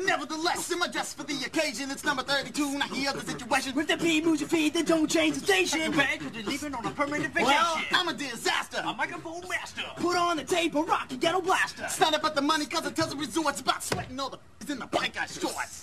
Nevertheless, in my dress for the occasion, it's number 32. Now here's the situation. With the beat moves your feet, then don't change the station. Bad, cause you're leaving on a permanent vacation. Well, I'm a disaster. A microphone master. Put on the tape, a rock, and ghetto blaster. It's not about the money, cause it tells the resorts about sweating all the in the bike I shorts.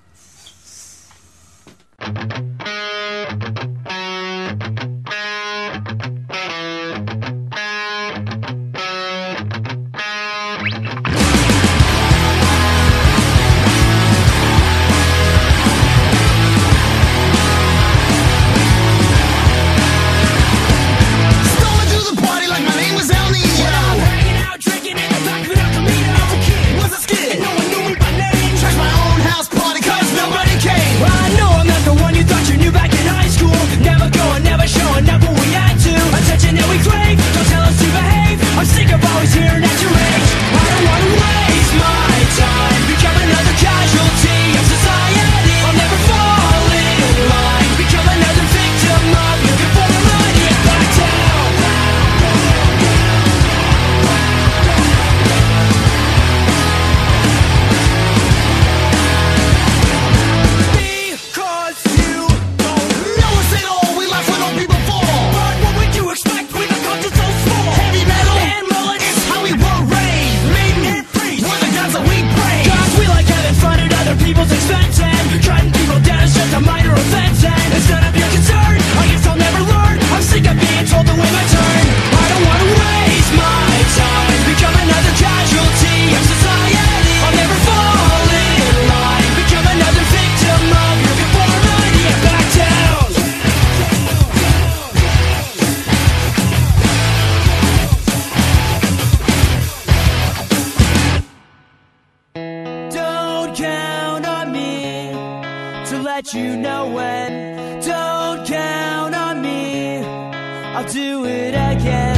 Let you know when. Don't count on me, I'll do it again.